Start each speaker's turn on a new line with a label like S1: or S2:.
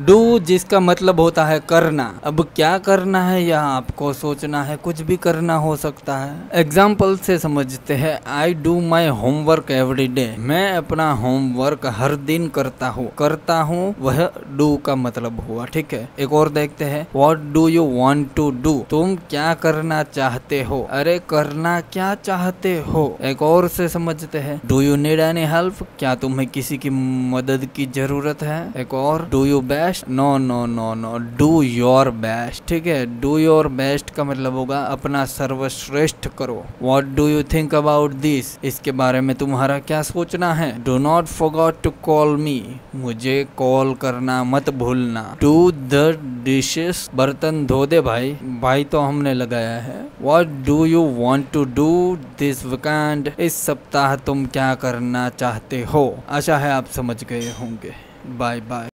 S1: Do जिसका मतलब होता है करना। अब क्या करना है यह आपको सोचना है, कुछ भी करना हो सकता है। एग्जाम्पल से समझते हैं। I do my homework every day. मैं अपना होमवर्क हर दिन करता हूँ, वह डू का मतलब हुआ। ठीक है, एक और देखते हैं। What do you want to do. तुम क्या करना चाहते हो। अरे करना क्या चाहते हो। एक और से समझते हैं। Do you need any help. क्या तुम्हें किसी की मदद की जरूरत है। एक और, do you best. No no no no, do your best. ठीक है, डू योर बेस्ट का मतलब होगा अपना सर्वश्रेष्ठ करो। What do you think about this. इसके बारे में तुम्हारा क्या सोचना है। Do not forget to call me. मुझे कॉल करना मत भूलना। Do the dishes. बर्तन धो दे भाई। भाई तो हमने लगाया है। What do you want to do this weekend. इस सप्ताह तुम क्या करना चाहते हो। आशा है आप समझ गए होंगे। Bye bye.